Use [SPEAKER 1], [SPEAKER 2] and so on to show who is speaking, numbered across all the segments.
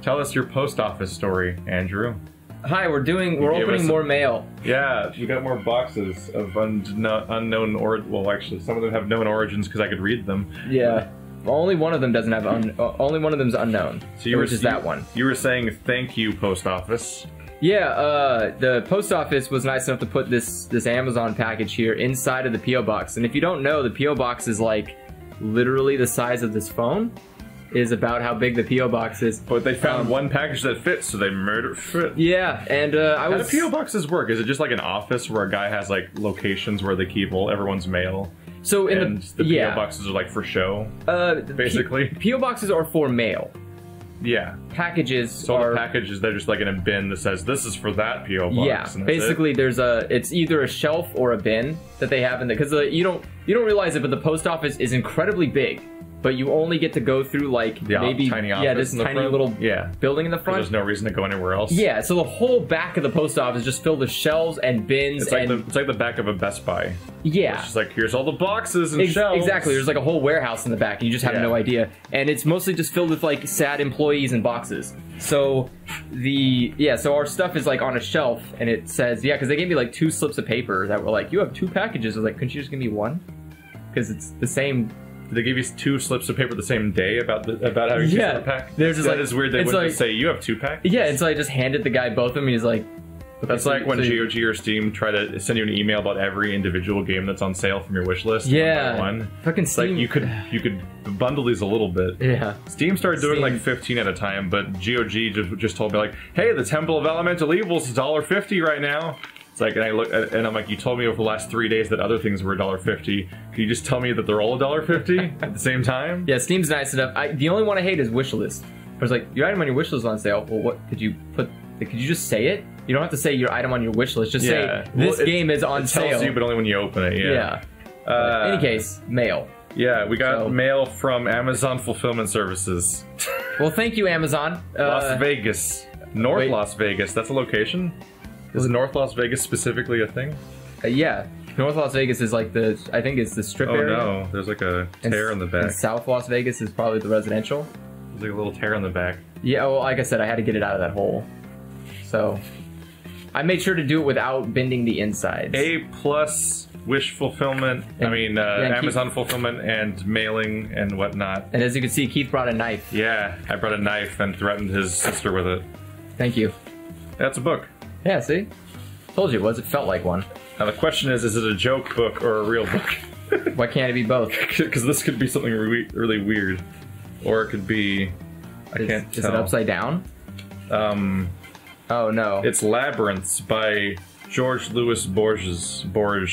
[SPEAKER 1] Tell us your post office story, Andrew.
[SPEAKER 2] Hi, we're opening more mail.
[SPEAKER 1] Yeah, we got more boxes of unknown well, actually, some of them have known origins because I could read them.
[SPEAKER 2] Yeah. Only one of them doesn't have only one of them's unknown.
[SPEAKER 1] So
[SPEAKER 2] which is that one.
[SPEAKER 1] You were saying thank you, post office.
[SPEAKER 2] Yeah, the post office was nice enough to put this Amazon package here inside of the P.O. box. And if you don't know, the P.O. box is like literally the size of this phone. Is about how big the P.O. box is.
[SPEAKER 1] But they found one package that fits, so they murdered fit.
[SPEAKER 2] Yeah, and
[SPEAKER 1] How do P.O. boxes work? Is it just like an office where a guy has like locations where they keep everyone's mail?
[SPEAKER 2] So
[SPEAKER 1] the P.O. boxes are like for show, basically.
[SPEAKER 2] P.O. boxes are for mail.
[SPEAKER 1] Yeah.
[SPEAKER 2] Packages are...
[SPEAKER 1] the packages, they're just like in a bin that says, this is for that P.O. box.
[SPEAKER 2] Yeah, basically it's either a shelf or a bin that they have in there. Because you don't realize it, but the post office is incredibly big. But you only get to go through like maybe
[SPEAKER 1] tiny office
[SPEAKER 2] this tiny little building in the front.
[SPEAKER 1] There's no reason to go anywhere else.
[SPEAKER 2] Yeah, so the whole back of the post office is just filled with shelves and bins.
[SPEAKER 1] It's like the back of a Best Buy.
[SPEAKER 2] Yeah,
[SPEAKER 1] it's just like here's all the boxes and shelves.
[SPEAKER 2] Exactly. There's like a whole warehouse in the back, and you just have no idea. And it's mostly just filled with like sad employees and boxes. So so our stuff is like on a shelf, and it says because they gave me like 2 slips of paper that were like, you have 2 packages. I was like, couldn't you just give me 1? Because it's the same.
[SPEAKER 1] Did they give you 2 slips of paper the same day about having 2 pack?
[SPEAKER 2] They're just
[SPEAKER 1] that is weird. They wouldn't just say you have 2 packs.
[SPEAKER 2] Yeah, and so I just handed the guy both of them. And he's like,
[SPEAKER 1] that's like when GOG or Steam try to send you an email about every individual game that's on sale from your wish list.
[SPEAKER 2] Yeah,
[SPEAKER 1] one.
[SPEAKER 2] Fucking Steam.
[SPEAKER 1] Like you could bundle these a little bit.
[SPEAKER 2] Yeah.
[SPEAKER 1] Steam started doing like 15 at a time, but GOG just told me like, hey, the Temple of Elemental Evils is $1.50 right now. It's like, and I look at, and I'm like, you told me over the last 3 days that other things were $1.50. Can you just tell me that they're all $1.50 at the same time?
[SPEAKER 2] Yeah, Steam's nice enough. The only one I hate is wishlist. I was like, your item on your wish list is on sale. Well, what could you put? Could you just say it? You don't have to say your item on your wish list. Just say this game is on sale.
[SPEAKER 1] It tells you, but only when you open it. Yeah.
[SPEAKER 2] In any case, mail.
[SPEAKER 1] Yeah, we got mail from Amazon Fulfillment Services.
[SPEAKER 2] Well, thank you, Amazon.
[SPEAKER 1] Las Vegas, Las Vegas. That's a location. Is North Las Vegas specifically a thing?
[SPEAKER 2] Yeah. North Las Vegas is like I think it's the strip area.
[SPEAKER 1] Oh no, there's like a tear in the back.
[SPEAKER 2] And South Las Vegas is probably the residential.
[SPEAKER 1] There's like a little tear in the back.
[SPEAKER 2] Yeah, well, like I said, I had to get it out of that hole. So, I made sure to do it without bending the insides.
[SPEAKER 1] A+ wish fulfillment, Amazon fulfillment and mailing and whatnot.
[SPEAKER 2] And as you can see, Keith brought a knife.
[SPEAKER 1] Yeah, I brought a knife and threatened his sister with it.
[SPEAKER 2] Thank you.
[SPEAKER 1] That's a book.
[SPEAKER 2] Yeah, see? Told you it was. It felt like one.
[SPEAKER 1] Now the question is it a joke book or a real book?
[SPEAKER 2] Why can't it be both?
[SPEAKER 1] Because this could be something really weird. Or it could be... I can't tell.
[SPEAKER 2] Is it upside down? Oh no.
[SPEAKER 1] It's Labyrinths by George Louis Borges.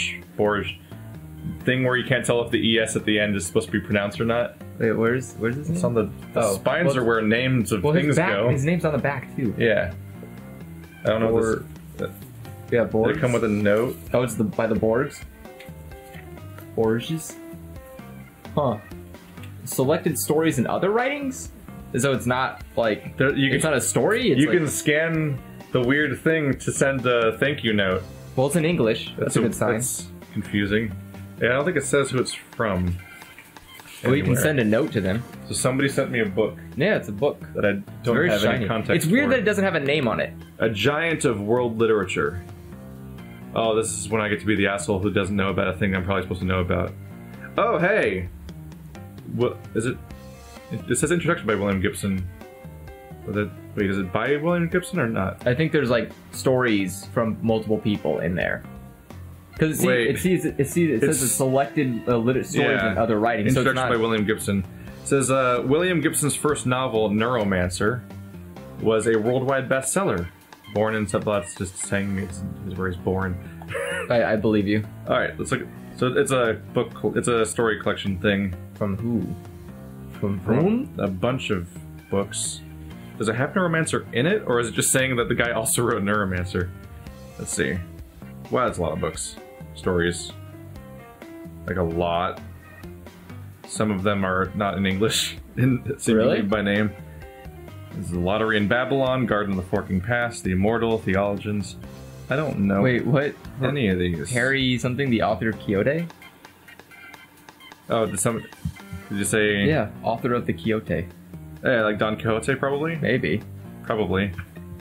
[SPEAKER 1] Thing where you can't tell if the ES at the end is supposed to be pronounced or not.
[SPEAKER 2] Wait, where's his name?
[SPEAKER 1] It's on the spines are where names of things go.
[SPEAKER 2] His name's on the back too.
[SPEAKER 1] Yeah. I don't know
[SPEAKER 2] yeah, Borges.
[SPEAKER 1] Did it come with a note?
[SPEAKER 2] Oh, it's by the Borgs? Borges? Huh. Selected stories and other writings? So it's not like... it's not a story? It's
[SPEAKER 1] you can scan the weird thing to send a thank you note.
[SPEAKER 2] Well, it's in English. That's a good sign.
[SPEAKER 1] That's confusing. Yeah, I don't think it says who it's from.
[SPEAKER 2] Well, you can send a note to them.
[SPEAKER 1] So somebody sent me a book.
[SPEAKER 2] Yeah, it's a book.
[SPEAKER 1] That I don't have any context
[SPEAKER 2] It's weird that it doesn't have a name on it.
[SPEAKER 1] A giant of world literature. Oh, this is when I get to be the asshole who doesn't know about a thing I'm probably supposed to know about. Oh, hey! What is it? It says introduction by William Gibson. Wait, is it by William Gibson or not?
[SPEAKER 2] I think there's like stories from multiple people in there. Because it says it's selected stories and other writings.
[SPEAKER 1] Introduction
[SPEAKER 2] so it's not...
[SPEAKER 1] by William Gibson. It says William Gibson's first novel, Neuromancer, was a worldwide bestseller. Born in that's just saying is where he's born.
[SPEAKER 2] I believe you.
[SPEAKER 1] All right, let's look. So it's a book. It's a story collection thing.
[SPEAKER 2] From who?
[SPEAKER 1] From whom? A bunch of books. Does it have Neuromancer in it, or is it just saying that the guy also wrote Neuromancer? Let's see. Wow, that's a lot of books. Stories. Like a lot. Some of them are not in English.
[SPEAKER 2] Really?
[SPEAKER 1] By name. There's The Lottery in Babylon, Garden of the Forking Past, The Immortal, Theologians. I don't know.
[SPEAKER 2] Wait, what?
[SPEAKER 1] Any of these.
[SPEAKER 2] Harry something, the author of Quixote?
[SPEAKER 1] Oh, did you say...
[SPEAKER 2] Yeah, author of the Quixote.
[SPEAKER 1] Yeah, like Don Quixote, probably.
[SPEAKER 2] Maybe.
[SPEAKER 1] Probably.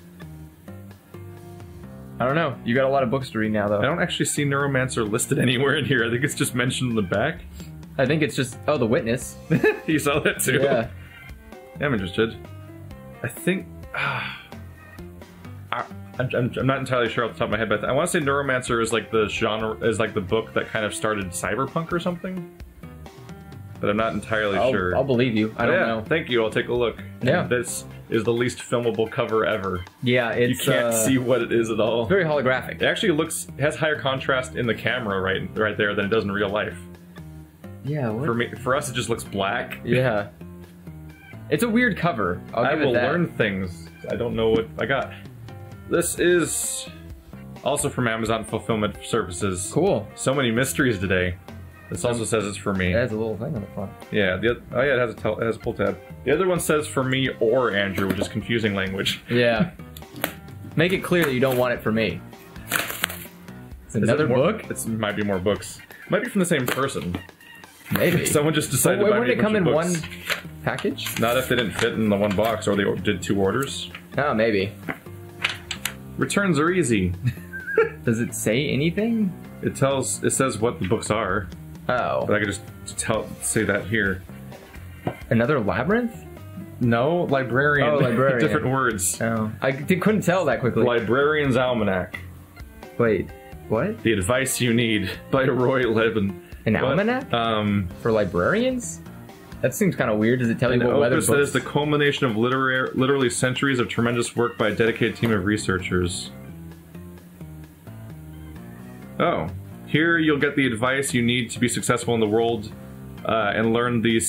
[SPEAKER 2] I don't know. You got a lot of books to read now, though.
[SPEAKER 1] I don't actually see Neuromancer listed anywhere in here. I think it's just mentioned in the back.
[SPEAKER 2] I think it's just... Oh, The Witness.
[SPEAKER 1] You saw that too?
[SPEAKER 2] Yeah.
[SPEAKER 1] I'm interested. I think... I'm not entirely sure off the top of my head, but I want to say Neuromancer is like the genre, is like the book that kind of started cyberpunk or something. But I'm not entirely sure.
[SPEAKER 2] I'll believe you. I don't know.
[SPEAKER 1] Thank you. I'll take a look.
[SPEAKER 2] Yeah.
[SPEAKER 1] And this is the least filmable cover ever.
[SPEAKER 2] Yeah, it's...
[SPEAKER 1] You can't see what it is at all.
[SPEAKER 2] Very holographic.
[SPEAKER 1] It actually looks... It has higher contrast in the camera right there than it does in real life.
[SPEAKER 2] Yeah, what?
[SPEAKER 1] For us, it just looks black.
[SPEAKER 2] Yeah. It's a weird cover.
[SPEAKER 1] I will learn things. I don't know what I got. This is also from Amazon Fulfillment Services.
[SPEAKER 2] Cool.
[SPEAKER 1] So many mysteries today. This also says it's for me.
[SPEAKER 2] It has a little thing on the front.
[SPEAKER 1] Yeah. Oh yeah, it has a pull tab. The other one says for me or Andrew, which is confusing language.
[SPEAKER 2] Yeah. Make it clear that you don't want it for me. It's another book?
[SPEAKER 1] It might be more books. Might be from the same person.
[SPEAKER 2] Maybe.
[SPEAKER 1] Someone just decided to buy me a bunch of books.
[SPEAKER 2] Wouldn't it come in one package?
[SPEAKER 1] Not if they didn't fit in the one box, or they did 2 orders.
[SPEAKER 2] Oh, maybe.
[SPEAKER 1] Returns are easy.
[SPEAKER 2] Does it say anything?
[SPEAKER 1] It says what the books are.
[SPEAKER 2] Oh.
[SPEAKER 1] But I could just say that here.
[SPEAKER 2] Another labyrinth?
[SPEAKER 1] No, librarian.
[SPEAKER 2] Oh, librarian.
[SPEAKER 1] Different words.
[SPEAKER 2] Oh. I couldn't tell that quickly.
[SPEAKER 1] Librarian's Almanac.
[SPEAKER 2] Wait, what?
[SPEAKER 1] The Advice You Need by Roy Levin.
[SPEAKER 2] An almanac? For librarians? That seems kind of weird. Does it tell you what weather books?
[SPEAKER 1] That is the culmination of literally centuries of tremendous work by a dedicated team of researchers. Oh. Here you'll get the advice you need to be successful in the world and learn the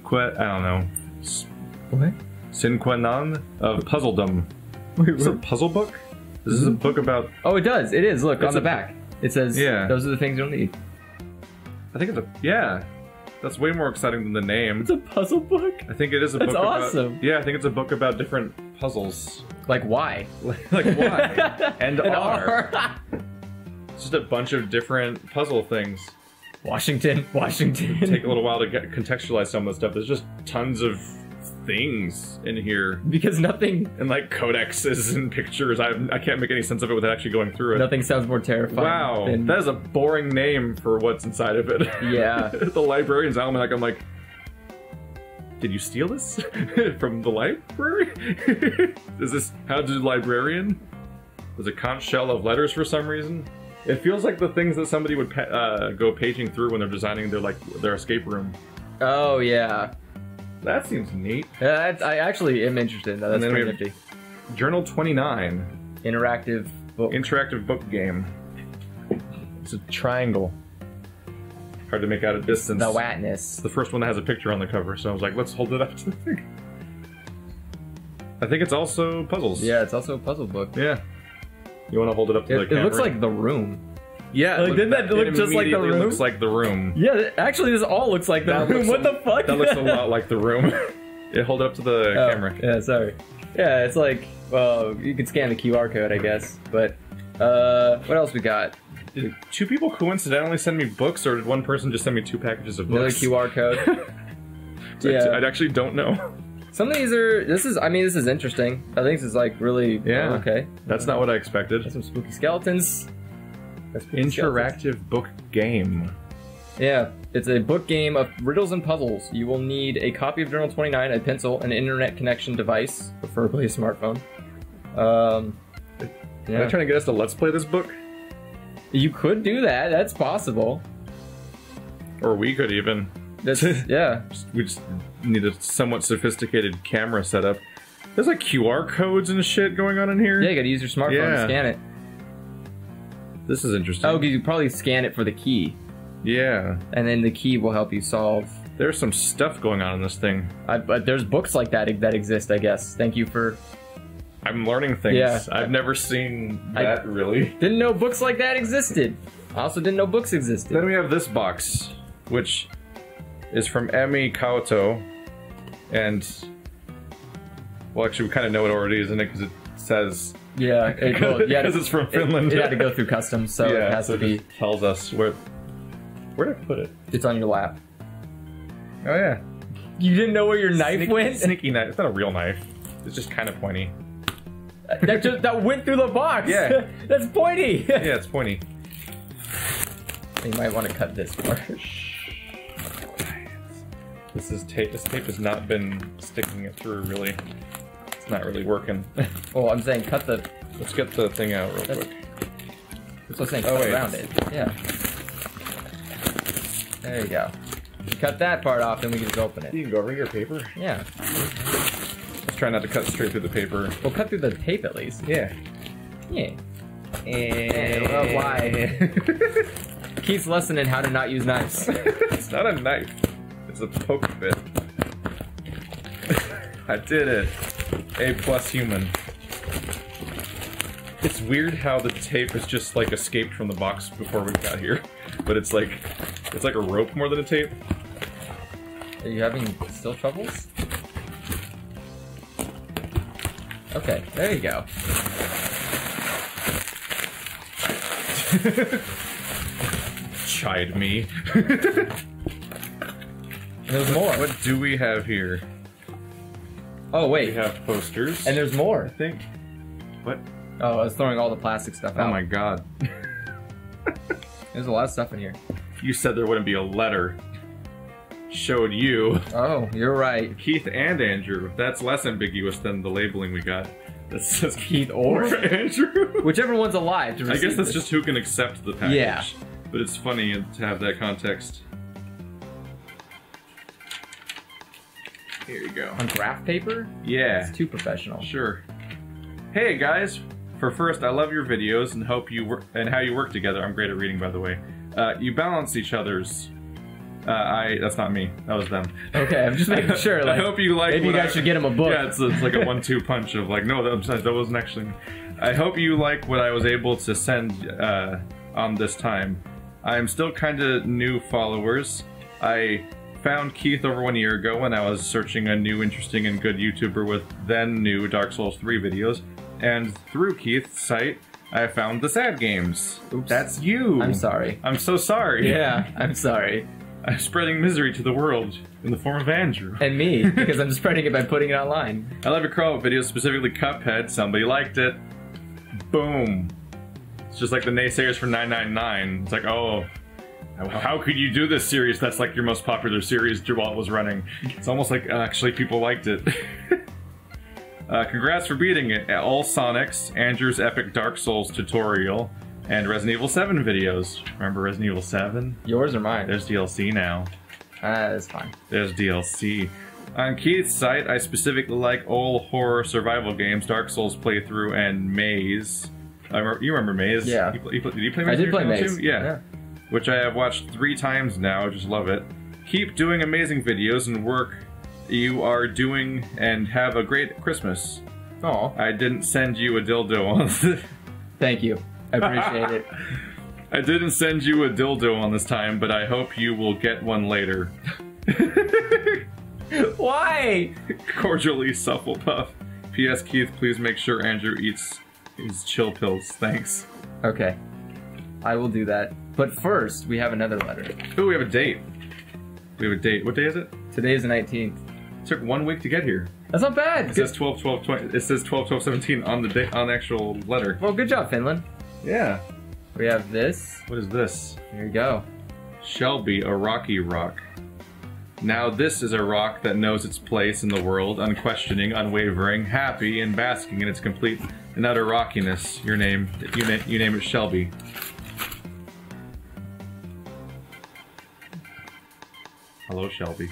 [SPEAKER 2] What?
[SPEAKER 1] sine qua non of puzzledom.
[SPEAKER 2] Wait,
[SPEAKER 1] Is this a puzzle book? This is a book about...
[SPEAKER 2] Oh, it does. It is. Look, on the back. It says, those are the things you'll need.
[SPEAKER 1] I think it's a... Yeah. That's way more exciting than the name.
[SPEAKER 2] It's a puzzle book?
[SPEAKER 1] I think it is a book about...
[SPEAKER 2] That's awesome.
[SPEAKER 1] Yeah, I think it's a book about different puzzles.
[SPEAKER 2] Like why?
[SPEAKER 1] Like why? and R. It's just a bunch of different puzzle things.
[SPEAKER 2] Washington.
[SPEAKER 1] Take a little while to contextualize some of the stuff. There's just tons of things in here.
[SPEAKER 2] Because nothing...
[SPEAKER 1] And like codexes and pictures. I can't make any sense of it without actually going through it.
[SPEAKER 2] Nothing sounds more terrifying.
[SPEAKER 1] Wow.
[SPEAKER 2] Than...
[SPEAKER 1] That is a boring name for what's inside of it.
[SPEAKER 2] Yeah.
[SPEAKER 1] The Librarian's Almanac, I'm like... Did you steal this? From the library? Is this How to Librarian? There's a conch shell of letters for some reason. It feels like the things that somebody would go paging through when they're designing their escape room.
[SPEAKER 2] Oh, yeah.
[SPEAKER 1] That seems neat.
[SPEAKER 2] I actually am interested in that. That's pretty nifty.
[SPEAKER 1] Journal 29.
[SPEAKER 2] Interactive book.
[SPEAKER 1] Interactive book game. It's a triangle. Hard to make out at distance.
[SPEAKER 2] The Watness.
[SPEAKER 1] It's the first one that has a picture on the cover, so I was like, let's hold it up to the thing. I think it's also puzzles.
[SPEAKER 2] Yeah, it's also a puzzle book.
[SPEAKER 1] Yeah. You want to hold it up to the camera?
[SPEAKER 2] It looks like The Room.
[SPEAKER 1] Yeah,
[SPEAKER 2] like, didn't that look just like The Room?
[SPEAKER 1] It looks like The Room.
[SPEAKER 2] Yeah, actually, this all looks like The Room. What the fuck?
[SPEAKER 1] That looks a lot like The Room. Yeah, hold it up to the camera.
[SPEAKER 2] Yeah, sorry. Yeah, it's like, well, you can scan the QR code, I guess. But, what else we got?
[SPEAKER 1] Did 2 people coincidentally send me books, or did one person just send me 2 packages of books?
[SPEAKER 2] Another QR code.
[SPEAKER 1] Yeah. I actually don't know.
[SPEAKER 2] Some of these are, this is interesting. I think this is like really, okay.
[SPEAKER 1] That's not what I expected.
[SPEAKER 2] That's some spooky skeletons.
[SPEAKER 1] Interactive book game.
[SPEAKER 2] Yeah, it's a book game of riddles and puzzles. You will need a copy of Journal 29, a pencil, an internet connection device, preferably a smartphone.
[SPEAKER 1] Are they trying to get us to let's play this book?
[SPEAKER 2] You could do that. That's possible.
[SPEAKER 1] Or we could even.
[SPEAKER 2] Yeah.
[SPEAKER 1] We just need a somewhat sophisticated camera setup. There's like QR codes and shit going on in here.
[SPEAKER 2] Yeah, you gotta use your smartphone to scan it.
[SPEAKER 1] This is interesting.
[SPEAKER 2] Oh, you probably scan it for the key.
[SPEAKER 1] Yeah.
[SPEAKER 2] And then the key will help you solve.
[SPEAKER 1] There's some stuff going on in this thing.
[SPEAKER 2] But there's books like that exist, I guess. Thank you for...
[SPEAKER 1] I'm learning things.
[SPEAKER 2] Yeah.
[SPEAKER 1] I've never seen that, really.
[SPEAKER 2] Didn't know books like that existed. I also didn't know books existed.
[SPEAKER 1] Then we have this box, which is from Emi Kawato. And... Well, actually, we kind of know it already, isn't it? Because it says...
[SPEAKER 2] Yeah,
[SPEAKER 1] because it's from Finland.
[SPEAKER 2] It had to go through customs, so it has to be.
[SPEAKER 1] It tells us where did I put it?
[SPEAKER 2] It's on your lap.
[SPEAKER 1] Oh yeah.
[SPEAKER 2] You didn't know where your knife went?
[SPEAKER 1] Sneaky knife. It's not a real knife. It's just kind of pointy.
[SPEAKER 2] That went through the box.
[SPEAKER 1] Yeah.
[SPEAKER 2] That's pointy.
[SPEAKER 1] Yeah, it's pointy.
[SPEAKER 2] You might want to cut this part.
[SPEAKER 1] This is tape. This tape has not been sticking it through really. It's not really working.
[SPEAKER 2] Well, I'm saying cut the.
[SPEAKER 1] Let's get the thing out real quick.
[SPEAKER 2] That's what I'm saying.
[SPEAKER 1] Oh,
[SPEAKER 2] Cut
[SPEAKER 1] wait.
[SPEAKER 2] around it. Yeah. There you go. You cut that part off, then we can just open it.
[SPEAKER 1] You can go over your paper.
[SPEAKER 2] Yeah.
[SPEAKER 1] Let's try not to cut straight through the paper.
[SPEAKER 2] We'll cut through the tape at least.
[SPEAKER 1] Yeah.
[SPEAKER 2] Yeah.
[SPEAKER 1] And
[SPEAKER 2] well, why? Keith's lesson in how to not use knives.
[SPEAKER 1] It's not a knife. It's a poke bit. I did it. A+ human. It's weird how the tape is just like escaped from the box before we got here, but it's like a rope more than a tape.
[SPEAKER 2] Are you having still troubles? Okay, there you go.
[SPEAKER 1] Chide me.
[SPEAKER 2] There's more.
[SPEAKER 1] What do we have here?
[SPEAKER 2] Oh
[SPEAKER 1] We
[SPEAKER 2] wait,
[SPEAKER 1] have posters.
[SPEAKER 2] and there's
[SPEAKER 1] I
[SPEAKER 2] more.
[SPEAKER 1] think. What?
[SPEAKER 2] Oh, I was throwing all the plastic stuff out.
[SPEAKER 1] Oh my god.
[SPEAKER 2] There's a lot of stuff in here.
[SPEAKER 1] You said there wouldn't be a letter. Showed you.
[SPEAKER 2] Oh, you're right.
[SPEAKER 1] Keith and Andrew. That's less ambiguous than the labeling we got. That says
[SPEAKER 2] Keith or
[SPEAKER 1] Andrew.
[SPEAKER 2] whichever one's alive. To
[SPEAKER 1] I
[SPEAKER 2] receive
[SPEAKER 1] guess that's
[SPEAKER 2] this.
[SPEAKER 1] just who can accept the package.
[SPEAKER 2] Yeah.
[SPEAKER 1] But it's funny to have that context. Here you go.
[SPEAKER 2] on graph paper.
[SPEAKER 1] Yeah.
[SPEAKER 2] It's too professional.
[SPEAKER 1] Sure. Hey guys. For first, I love your videos and hope you work and how you work together. I'm great at reading, by the way. You balance each other's. That's not me. That was them.
[SPEAKER 2] Okay, I'm just making sure. Like,
[SPEAKER 1] I hope you like.
[SPEAKER 2] maybe you
[SPEAKER 1] what
[SPEAKER 2] guys should get him a book.
[SPEAKER 1] Yeah, it's like a 1-2 punch of like, no, that wasn't actually me. I hope you like what I was able to send on this time. I'm still kind of new followers. I found Keith over 1 year ago when I was searching a new, interesting, and good YouTuber with then new Dark Souls 3 videos. And through Keith's site, I found the Sad Games.
[SPEAKER 2] Oops.
[SPEAKER 1] That's you.
[SPEAKER 2] I'm sorry.
[SPEAKER 1] I'm so sorry.
[SPEAKER 2] Yeah, I'm sorry.
[SPEAKER 1] I'm spreading misery to the world in the form of Andrew.
[SPEAKER 2] And me, because I'm spreading it by putting it online.
[SPEAKER 1] I love your Crawl videos, specifically Cuphead. Somebody liked it. Boom. It's just like the naysayers for 999. It's like, oh, how could you do this series? That's like your most popular series while it was running. It's almost like actually people liked it. Congrats for beating it. All Sonics, Andrew's epic Dark Souls tutorial, and Resident Evil 7 videos. Remember Resident Evil 7?
[SPEAKER 2] Yours or mine?
[SPEAKER 1] There's DLC now.
[SPEAKER 2] That's fine.
[SPEAKER 1] There's DLC. On Keith's site, I specifically like old horror survival games, Dark Souls playthrough, and Maze. You remember Maze?
[SPEAKER 2] Yeah.
[SPEAKER 1] Did you play Maze?
[SPEAKER 2] I
[SPEAKER 1] on
[SPEAKER 2] did
[SPEAKER 1] your
[SPEAKER 2] play
[SPEAKER 1] channel
[SPEAKER 2] Maze.
[SPEAKER 1] too? Yeah. Which I have watched 3 times now. I just love it. Keep doing amazing videos and work you are doing, and have a great Christmas.
[SPEAKER 2] Oh,
[SPEAKER 1] I didn't send you a dildo on this.
[SPEAKER 2] thank you. I appreciate it.
[SPEAKER 1] I didn't send you a dildo on this time, but I hope you will get one later.
[SPEAKER 2] Why?
[SPEAKER 1] Cordially, Supplepuff. P.S. Keith, please make sure Andrew eats his chill pills. Thanks.
[SPEAKER 2] Okay. I will do that. But first, we have another letter.
[SPEAKER 1] Ooh, we have a date. We have a date. What day is it?
[SPEAKER 2] Today is the 19th.
[SPEAKER 1] It took 1 week to get here.
[SPEAKER 2] That's not bad.
[SPEAKER 1] It says 12/12/20. It says 12/12/17 on the date on the actual letter.
[SPEAKER 2] Well, good job, Finland.
[SPEAKER 1] Yeah.
[SPEAKER 2] We have this.
[SPEAKER 1] What is this?
[SPEAKER 2] Here you go.
[SPEAKER 1] Shelby, a rocky rock. Now this is a rock that knows its place in the world, unquestioning, unwavering, happy, and basking in its complete and utter rockiness. You name it Shelby. Hello, Shelby.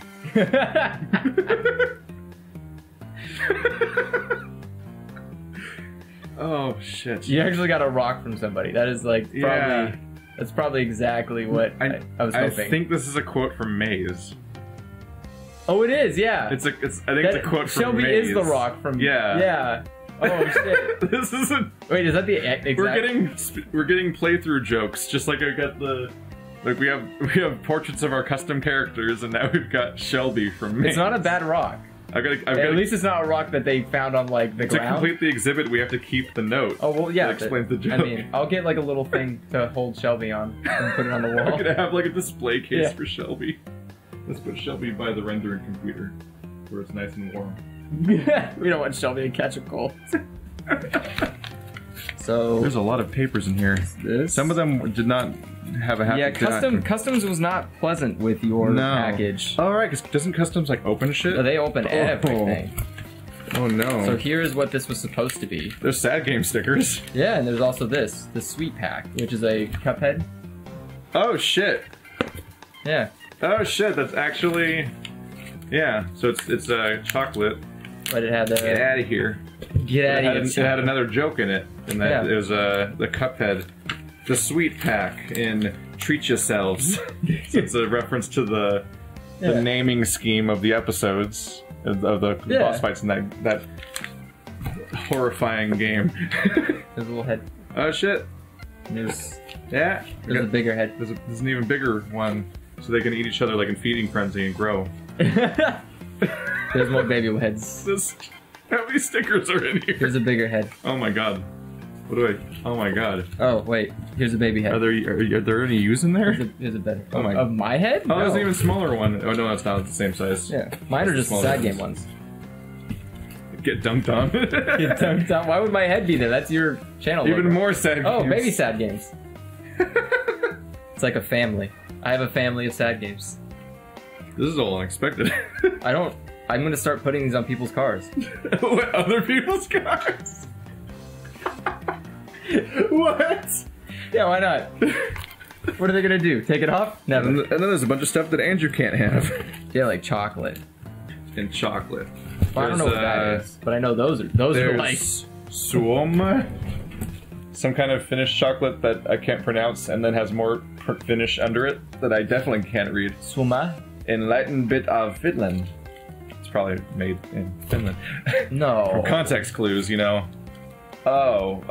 [SPEAKER 1] Oh shit!
[SPEAKER 2] You actually got a rock from somebody. That is like probably.
[SPEAKER 1] Yeah.
[SPEAKER 2] That's probably exactly what I was hoping.
[SPEAKER 1] I think this is a quote from Maze.
[SPEAKER 2] Oh, it is. Yeah.
[SPEAKER 1] I think it's a quote from
[SPEAKER 2] Shelby
[SPEAKER 1] Maze.
[SPEAKER 2] is the rock from.
[SPEAKER 1] Yeah.
[SPEAKER 2] Yeah. Oh shit.
[SPEAKER 1] This isn't.
[SPEAKER 2] Wait, is that the exact?
[SPEAKER 1] We're getting playthrough jokes, just like I got the. Like we have portraits of our custom characters, and now we've got Shelby from Maze.
[SPEAKER 2] It's not a bad rock.
[SPEAKER 1] At
[SPEAKER 2] least it's not a rock that they found on like the ground.
[SPEAKER 1] To complete the exhibit, we have to keep the note.
[SPEAKER 2] Oh well, yeah.
[SPEAKER 1] That explains the joke.
[SPEAKER 2] I mean, I'll get like a little thing to hold Shelby on and put it on the
[SPEAKER 1] We're
[SPEAKER 2] wall.
[SPEAKER 1] gonna have like a display case
[SPEAKER 2] Yeah.
[SPEAKER 1] for Shelby. Let's put Shelby by the rendering computer, where it's nice and warm.
[SPEAKER 2] We don't want Shelby to catch a cold. So
[SPEAKER 1] there's a lot of papers in here.
[SPEAKER 2] this.
[SPEAKER 1] Some of them did not have a happy.
[SPEAKER 2] Yeah, customs was not pleasant with your package.
[SPEAKER 1] Oh right, because doesn't customs like open shit?
[SPEAKER 2] So they open everything.
[SPEAKER 1] Oh no.
[SPEAKER 2] So here is what this was supposed to be.
[SPEAKER 1] There's sad game stickers.
[SPEAKER 2] Yeah, and there's also this, the sweet pack, which is a Cuphead.
[SPEAKER 1] Oh shit.
[SPEAKER 2] Yeah.
[SPEAKER 1] Oh shit, that's actually. Yeah, so it's chocolate.
[SPEAKER 2] But it had
[SPEAKER 1] Get out of here.
[SPEAKER 2] Get out of
[SPEAKER 1] It
[SPEAKER 2] here.
[SPEAKER 1] had another joke in it, and that
[SPEAKER 2] Yeah.
[SPEAKER 1] it was the Cuphead, the sweet pack in Treat Yourselves. So it's a reference to the naming scheme of the episodes of the boss fights in that horrifying game.
[SPEAKER 2] There's a little head.
[SPEAKER 1] Oh shit!
[SPEAKER 2] There's
[SPEAKER 1] Yeah,
[SPEAKER 2] a bigger head.
[SPEAKER 1] There's an even bigger one, so they can eat each other like in Feeding Frenzy and grow.
[SPEAKER 2] There's more baby heads.
[SPEAKER 1] How many stickers are in here?
[SPEAKER 2] Here's a bigger head.
[SPEAKER 1] Oh my god. What do I? Oh my god.
[SPEAKER 2] Oh wait, here's a baby head.
[SPEAKER 1] Are there any U's in there?
[SPEAKER 2] Here's a better.
[SPEAKER 1] Oh my-
[SPEAKER 2] Of my head?
[SPEAKER 1] Oh, there's
[SPEAKER 2] No.
[SPEAKER 1] an even smaller one. Oh no, that's not the same size.
[SPEAKER 2] Yeah, mine are just the
[SPEAKER 1] Smaller
[SPEAKER 2] sad
[SPEAKER 1] ones.
[SPEAKER 2] game ones.
[SPEAKER 1] Get dunked on.
[SPEAKER 2] Get dunked on. Why would my head be there? That's your channel.
[SPEAKER 1] Even
[SPEAKER 2] logo.
[SPEAKER 1] more sad
[SPEAKER 2] Oh,
[SPEAKER 1] games.
[SPEAKER 2] baby sad games. It's like a family. I have a family of sad games.
[SPEAKER 1] This is all unexpected.
[SPEAKER 2] I'm gonna start putting these on people's cars.
[SPEAKER 1] What, other people's cars? What?
[SPEAKER 2] Yeah, why not? What are they gonna do? Take it off? Never.
[SPEAKER 1] And then there's a bunch of stuff that Andrew can't have.
[SPEAKER 2] Yeah, like chocolate.
[SPEAKER 1] And chocolate.
[SPEAKER 2] Well, I don't know what that is, but I know those are like.
[SPEAKER 1] There's Suoma. Some kind of Finnish chocolate that I can't pronounce and then has more Finnish under it that I definitely can't read.
[SPEAKER 2] Suma?
[SPEAKER 1] Enlightened bit of Finland. It's probably made in Finland.
[SPEAKER 2] No.
[SPEAKER 1] For context clues, you know. Oh,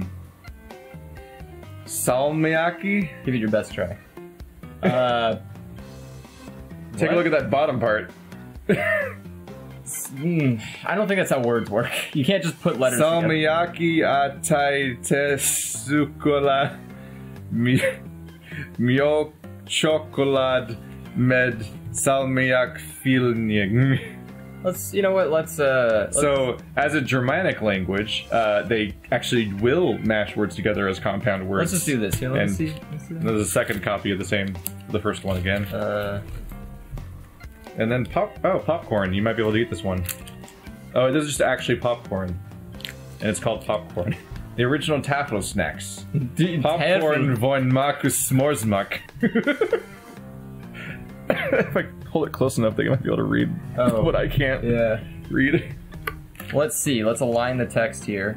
[SPEAKER 1] salmiakki?
[SPEAKER 2] Give it your best try.
[SPEAKER 1] Take a look at that bottom part.
[SPEAKER 2] I don't think that's how words work. You can't just put letters together.
[SPEAKER 1] Salmiakki atai sukola mjölk choklad med salmiak fyllning.
[SPEAKER 2] You know what, let's
[SPEAKER 1] So, as a Germanic language, they actually will mash words together as compound words.
[SPEAKER 2] let's just do this. Here, let's
[SPEAKER 1] And
[SPEAKER 2] see. Let's do
[SPEAKER 1] There's a second copy of the first one again.
[SPEAKER 2] that.
[SPEAKER 1] And then popcorn. You might be able to eat this one. Oh, this is just actually popcorn. And it's called popcorn. The original Tafel snacks. Popcorn von Markus Smorsmak. If I hold it close enough, they might be able to read what I can't
[SPEAKER 2] Yeah.
[SPEAKER 1] read.
[SPEAKER 2] Let's see. Let's align the text here.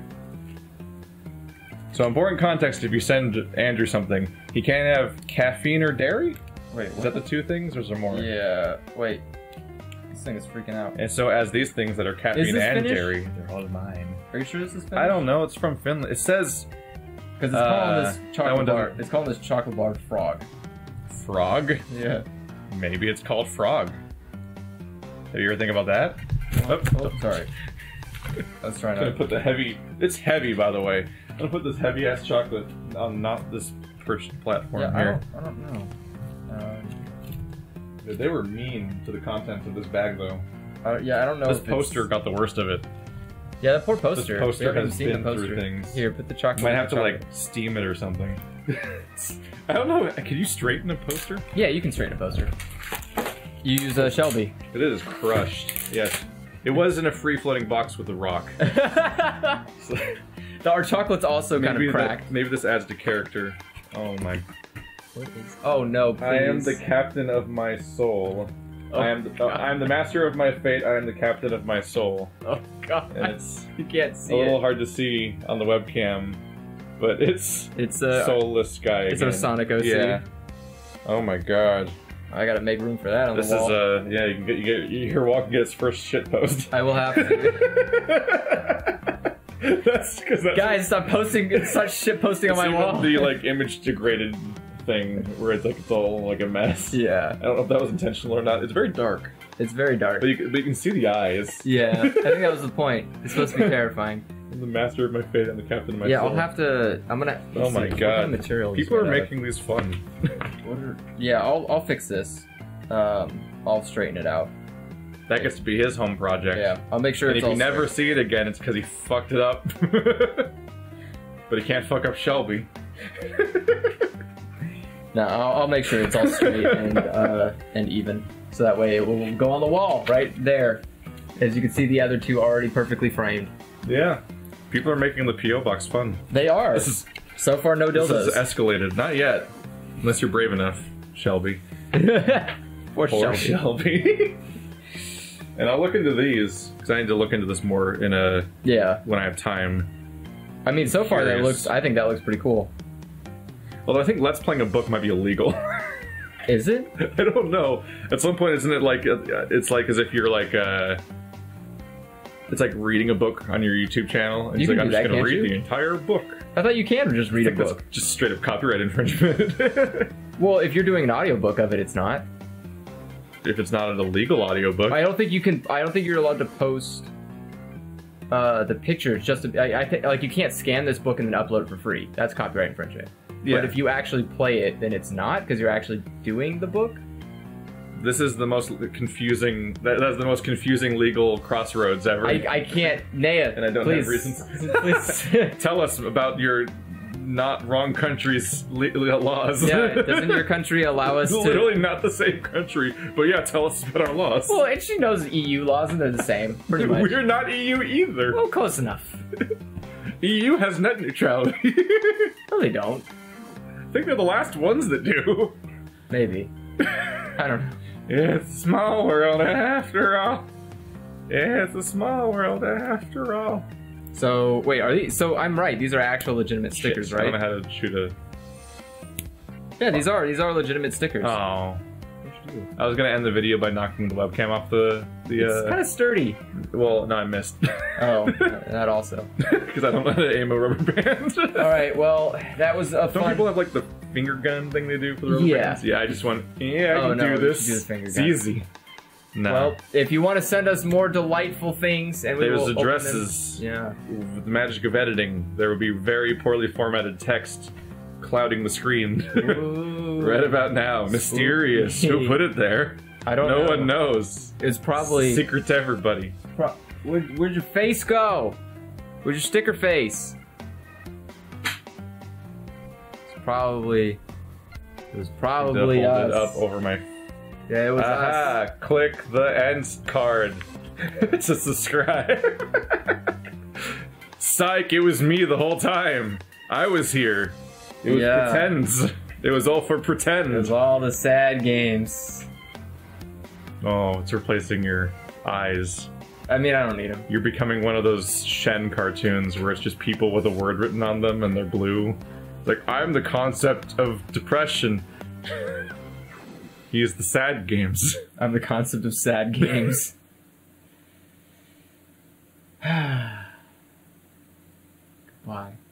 [SPEAKER 1] So important context, if you send Andrew something, he can't have caffeine or dairy?
[SPEAKER 2] Wait,
[SPEAKER 1] Is that the two things, or is there more?
[SPEAKER 2] Yeah. Wait. This thing is freaking out.
[SPEAKER 1] And so as these things that are caffeine
[SPEAKER 2] this
[SPEAKER 1] and
[SPEAKER 2] Finnish?
[SPEAKER 1] dairy, they're all mine.
[SPEAKER 2] Are you sure this is Finnish?
[SPEAKER 1] I don't know, it's from Finland. It says
[SPEAKER 2] Because it's calling this
[SPEAKER 1] that
[SPEAKER 2] chocolate
[SPEAKER 1] one
[SPEAKER 2] bar.
[SPEAKER 1] doesn't-
[SPEAKER 2] It's calling this chocolate bar frog.
[SPEAKER 1] frog.
[SPEAKER 2] Yeah.
[SPEAKER 1] Maybe it's called frog. Have you ever think about that?
[SPEAKER 2] Oh, sorry. Let's try
[SPEAKER 1] I'm gonna
[SPEAKER 2] not.
[SPEAKER 1] put the heavy. It's heavy, by the way. I'm gonna put this heavy ass chocolate on not this perched platform
[SPEAKER 2] Yeah,
[SPEAKER 1] here.
[SPEAKER 2] I don't know.
[SPEAKER 1] They were mean to the contents of this bag, though.
[SPEAKER 2] Yeah, I don't know.
[SPEAKER 1] This
[SPEAKER 2] if it's-
[SPEAKER 1] poster got the worst of it.
[SPEAKER 2] Yeah, that poor poster.
[SPEAKER 1] This poster
[SPEAKER 2] We haven't
[SPEAKER 1] has
[SPEAKER 2] seen
[SPEAKER 1] been
[SPEAKER 2] the
[SPEAKER 1] through
[SPEAKER 2] poster.
[SPEAKER 1] things.
[SPEAKER 2] Here, put the chocolate.
[SPEAKER 1] Might have to
[SPEAKER 2] chocolate.
[SPEAKER 1] like steam it or something. I don't know. Can you straighten a poster?
[SPEAKER 2] Yeah, you can straighten a poster. You use Shelby.
[SPEAKER 1] It is crushed. Yes. It was in a free floating box with a rock. So,
[SPEAKER 2] Our chocolate's also kind of cracked.
[SPEAKER 1] maybe this adds to character. Oh my.
[SPEAKER 2] What is... Oh no! Please.
[SPEAKER 1] I am the captain of my soul.
[SPEAKER 2] Oh,
[SPEAKER 1] I am the master of my fate. I am the captain of my soul.
[SPEAKER 2] Oh god!
[SPEAKER 1] And it's
[SPEAKER 2] You can't see
[SPEAKER 1] a little
[SPEAKER 2] it.
[SPEAKER 1] hard to see on the webcam, but it's
[SPEAKER 2] It's a.
[SPEAKER 1] soulless guy.
[SPEAKER 2] It's our
[SPEAKER 1] again.
[SPEAKER 2] Sonic OC.
[SPEAKER 1] Yeah. Oh my god.
[SPEAKER 2] I gotta make room for that on
[SPEAKER 1] This
[SPEAKER 2] the wall.
[SPEAKER 1] is yeah. You can get your walk and get its first shit post.
[SPEAKER 2] I will have to.
[SPEAKER 1] That's because
[SPEAKER 2] Guys, stop posting such shit posting on my wall.
[SPEAKER 1] The like image degraded thing where it's all like a mess.
[SPEAKER 2] Yeah,
[SPEAKER 1] I don't know if that was intentional or not. It's very dark,
[SPEAKER 2] it's very dark.
[SPEAKER 1] but you can see the eyes.
[SPEAKER 2] Yeah, I think that was the point. It's supposed to be terrifying.
[SPEAKER 1] I'm the master of my fate. I'm the captain of my
[SPEAKER 2] Yeah,
[SPEAKER 1] soul.
[SPEAKER 2] I'll have to. I'm gonna.
[SPEAKER 1] Oh
[SPEAKER 2] let's
[SPEAKER 1] my
[SPEAKER 2] see, what
[SPEAKER 1] god!
[SPEAKER 2] kind of material is
[SPEAKER 1] People are
[SPEAKER 2] made out of?
[SPEAKER 1] making these fun.
[SPEAKER 2] Yeah, I'll fix this. I'll straighten it out.
[SPEAKER 1] That gets to be his home project.
[SPEAKER 2] Yeah, I'll make sure
[SPEAKER 1] And
[SPEAKER 2] it's
[SPEAKER 1] if
[SPEAKER 2] all
[SPEAKER 1] you never
[SPEAKER 2] straight.
[SPEAKER 1] see it again, it's because he fucked it up. But he can't fuck up Shelby.
[SPEAKER 2] No, I'll make sure it's all straight and even, so that way it will go on the wall right there. As you can see, the other two are already perfectly framed.
[SPEAKER 1] Yeah. People are making the P.O. box fun.
[SPEAKER 2] They are.
[SPEAKER 1] This is
[SPEAKER 2] So far, no
[SPEAKER 1] This
[SPEAKER 2] dildos.
[SPEAKER 1] is escalated. Not yet. Unless you're brave enough, Shelby.
[SPEAKER 2] Poor
[SPEAKER 1] Poor
[SPEAKER 2] Shelby.
[SPEAKER 1] Shelby. And I'll look into these, because I need to look into this more in
[SPEAKER 2] Yeah.
[SPEAKER 1] when I have time.
[SPEAKER 2] I mean, so far
[SPEAKER 1] Curious.
[SPEAKER 2] I think that looks pretty cool.
[SPEAKER 1] Although I think Let's Playing a book might be illegal.
[SPEAKER 2] Is it?
[SPEAKER 1] I don't know. At some point, isn't it like, it's like as if you're like, it's like reading a book on your YouTube channel. And
[SPEAKER 2] You
[SPEAKER 1] it's like,
[SPEAKER 2] can
[SPEAKER 1] I'm
[SPEAKER 2] do
[SPEAKER 1] just
[SPEAKER 2] that,
[SPEAKER 1] going to
[SPEAKER 2] can't
[SPEAKER 1] read
[SPEAKER 2] you?
[SPEAKER 1] the entire book.
[SPEAKER 2] I thought you can just read a
[SPEAKER 1] I think
[SPEAKER 2] book.
[SPEAKER 1] that's just straight up copyright infringement.
[SPEAKER 2] Well, if you're doing an audiobook of it, it's not.
[SPEAKER 1] If it's not an illegal audiobook.
[SPEAKER 2] I don't think you can. I don't think you're allowed to post the pictures. I think like you can't scan this book and then upload it for free. That's copyright infringement.
[SPEAKER 1] Yeah.
[SPEAKER 2] But if you actually play it, then it's not because you're actually doing the book.
[SPEAKER 1] This is the most confusing. That's the most confusing legal crossroads ever.
[SPEAKER 2] I can't. Naya,
[SPEAKER 1] And I don't
[SPEAKER 2] please,
[SPEAKER 1] have reasons.
[SPEAKER 2] please.
[SPEAKER 1] Tell us about your not wrong country's laws.
[SPEAKER 2] Yeah, doesn't your country allow us
[SPEAKER 1] It's
[SPEAKER 2] to?
[SPEAKER 1] literally not the same country, but yeah, tell us about our laws.
[SPEAKER 2] Well, and she knows EU laws and they're the same, pretty much.
[SPEAKER 1] We're not EU either.
[SPEAKER 2] Well, close enough.
[SPEAKER 1] EU has net neutrality.
[SPEAKER 2] No, they don't.
[SPEAKER 1] I think they're the last ones that do.
[SPEAKER 2] Maybe. I don't know.
[SPEAKER 1] It's a small world after all. It's a small world after all.
[SPEAKER 2] So wait, are these? So I'm right. These are actual legitimate stickers,
[SPEAKER 1] Shit, I don't
[SPEAKER 2] right?
[SPEAKER 1] know how to shoot a.
[SPEAKER 2] Yeah, these are legitimate stickers.
[SPEAKER 1] Oh. I was gonna end the video by knocking the webcam off the
[SPEAKER 2] It's kind of sturdy.
[SPEAKER 1] Well, no, I missed.
[SPEAKER 2] Oh, that also.
[SPEAKER 1] Because I don't know how to aim a rubber band.
[SPEAKER 2] All right. Well, that was a
[SPEAKER 1] Some
[SPEAKER 2] fun.
[SPEAKER 1] people have like the finger gun thing they do for the rubber
[SPEAKER 2] Yeah.
[SPEAKER 1] bands. Yeah, I just went, yeah, I
[SPEAKER 2] Oh,
[SPEAKER 1] can
[SPEAKER 2] no,
[SPEAKER 1] do
[SPEAKER 2] you
[SPEAKER 1] this.
[SPEAKER 2] should do the finger
[SPEAKER 1] It's
[SPEAKER 2] gun.
[SPEAKER 1] easy. No.
[SPEAKER 2] Well, if you want to send us more delightful things, and we
[SPEAKER 1] There's
[SPEAKER 2] will open
[SPEAKER 1] addresses.
[SPEAKER 2] them- Yeah.
[SPEAKER 1] With the magic of editing, there will be very poorly formatted text clouding the screen.
[SPEAKER 2] Ooh.
[SPEAKER 1] Right about now. Mysterious.
[SPEAKER 2] Spooky.
[SPEAKER 1] Who put it there?
[SPEAKER 2] I don't
[SPEAKER 1] No
[SPEAKER 2] know.
[SPEAKER 1] one knows.
[SPEAKER 2] It's probably.
[SPEAKER 1] Secret to everybody.
[SPEAKER 2] Where'd your face go? Where'd your sticker face? It's probably. It was probably
[SPEAKER 1] To hold
[SPEAKER 2] us.
[SPEAKER 1] it up over my.
[SPEAKER 2] Yeah, it was us.
[SPEAKER 1] Aha! Click the end card to subscribe. Psych! It was me the whole time. I was here. It was
[SPEAKER 2] Yeah.
[SPEAKER 1] pretend. It was all for pretend.
[SPEAKER 2] It was all the sad games.
[SPEAKER 1] Oh, it's replacing your eyes.
[SPEAKER 2] I mean, I don't need them.
[SPEAKER 1] You're becoming one of those Shen cartoons where it's just people with a word written on them and they're blue. It's like, I'm the concept of depression. He is the sad games.
[SPEAKER 2] I'm the concept of sad games. Goodbye.